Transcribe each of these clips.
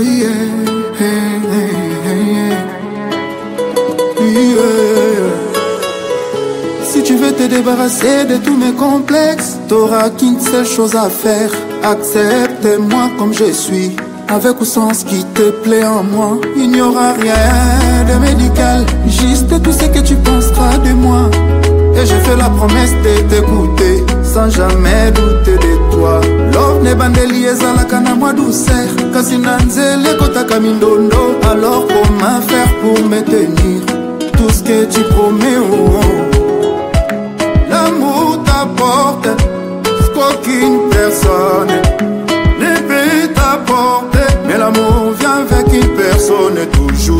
yeah, yeah. Si tu veux te débarrasser de tous mes complexes, t'auras qu'une seule chose à faire. Accepte-moi comme je suis, avec ou sans ce qui te plaît en moi. Il n'y aura rien de médical, juste tout ce que tu penseras de moi. Et je fais la promesse de t'écouter, sans jamais douter de toi. Love ne bandeli ezalaka na mwa douceur, kasi na nzele kotaka mindondo. Alors comment faire pour me tenir tout ce que tu promets, oh, oh. L'amour t'apporte ce qu'aucune personne ne peut t'apporter, mais l'amour vient avec une personne toujours.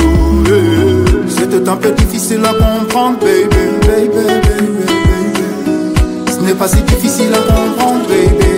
C'est un peu difficile à comprendre, baby, baby, baby, baby. Ce n'est pas si difficile à comprendre, baby.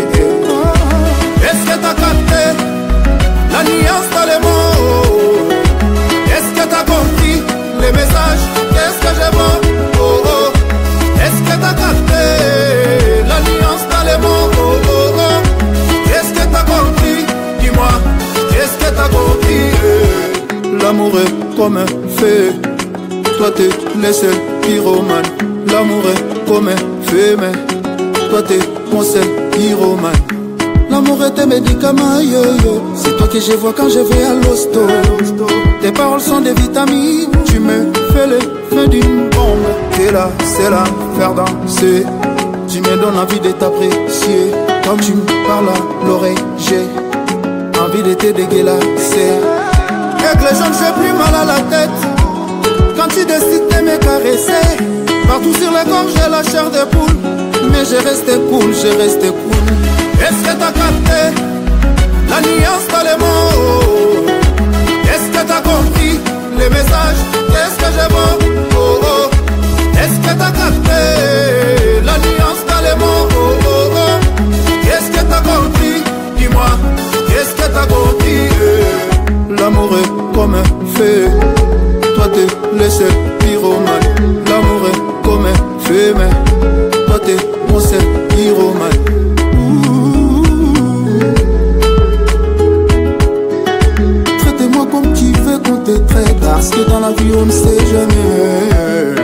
Est-ce que t'as capté la nuance dans les mots? Est-ce que t'as compris les messages? Qu'est-ce que je veux? Oh, oh. Est-ce que t'as capté la nuance dans les mots? Oh, oh, oh. Qu'est-ce que t'as compris? Dis-moi, qu'est-ce que t'as compris? L'amour est comme un feu, toi t'es le seul pyromane. L'amour est comme un feu, mais toi t'es mon seul pyromane. L'amour est un médicament, yo, yo. C'est toi que je vois quand je vais à l'hosto. Tes paroles sont des vitamines, tu me fais le feu d'une bombe. T'es là, c'est là, faire danser. Tu me donnes envie de t'apprécier. Quand tu me parles à l'oreille, j'ai envie de te dégueulasser. Avec les gens, j'ai plus mal à la tête quand tu décides de me caresser. Partout sur le corps, j'ai la chair de poule, mais je reste cool, je reste cool. Est-ce que t'as capté la nuance dans les mots? Est-ce que t'as compris les messages? Qu'est-ce que je veux? Oh, oh. Est-ce que t'as capté la nuance dans les mots? Oh, oh, oh. Qu'est-ce que t'as compris? Dis-moi, qu'est-ce que t'as compris? L'amour est comme un feu, toi t'es le seul pyromane. L'amour est comme un feu, mais toi t'es mon seul pyromane. Traite-moi comme tu veux qu'on te traite, parce que dans la vie on ne sait jamais.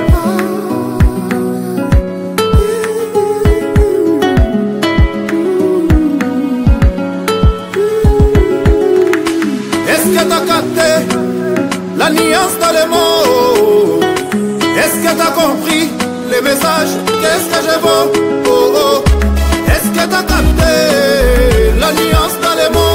Est-ce que t'as capté la nuance dans les mots? Est-ce que t'as compris les messages? Qu'est-ce que je veux? Oh, oh. Est-ce que t'as capté la nuance dans les mots?